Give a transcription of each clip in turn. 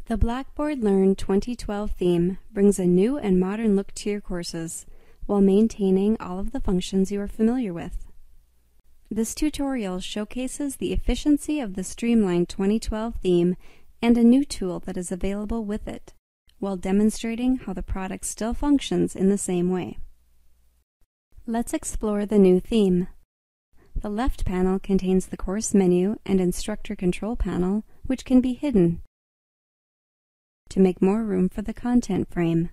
The Blackboard Learn 2012 theme brings a new and modern look to your courses while maintaining all of the functions you are familiar with. This tutorial showcases the efficiency of the streamlined 2012 theme and a new tool that is available with it, while demonstrating how the product still functions in the same way. Let's explore the new theme. The left panel contains the course menu and instructor control panel, which can be hidden to make more room for the content frame.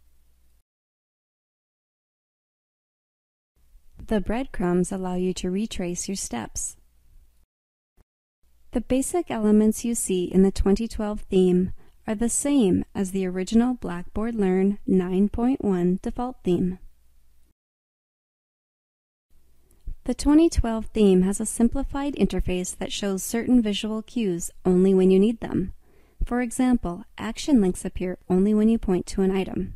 The breadcrumbs allow you to retrace your steps. The basic elements you see in the 2012 theme are the same as the original Blackboard Learn 9.1 default theme. The 2012 theme has a simplified interface that shows certain visual cues only when you need them. For example, action links appear only when you point to an item.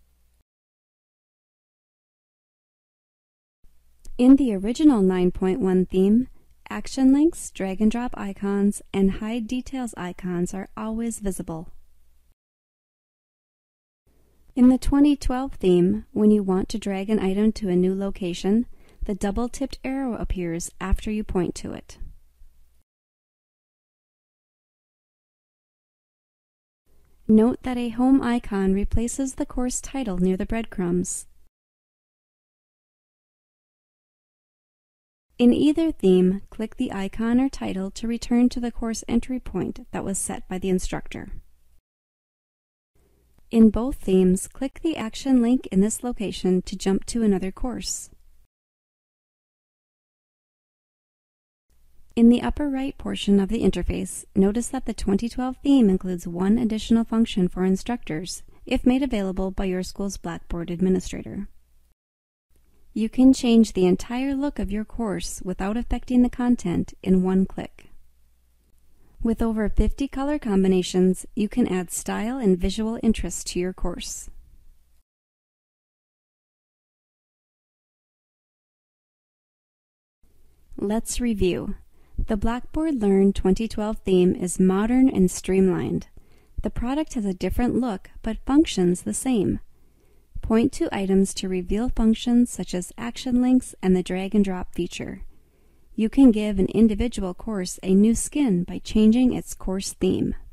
In the original 9.1 theme, action links, drag and drop icons, and hide details icons are always visible. In the 2012 theme, when you want to drag an item to a new location, the double-tipped arrow appears after you point to it. Note that a home icon replaces the course title near the breadcrumbs. In either theme, click the icon or title to return to the course entry point that was set by the instructor. In both themes, click the action link in this location to jump to another course. In the upper right portion of the interface, notice that the 2012 theme includes one additional function for instructors, if made available by your school's Blackboard administrator. You can change the entire look of your course without affecting the content in one click. With over 50 color combinations, you can add style and visual interest to your course. Let's review. The Blackboard Learn 2012 theme is modern and streamlined. The product has a different look, but functions the same. Point to items to reveal functions such as action links and the drag and drop feature. You can give an individual course a new skin by changing its course theme.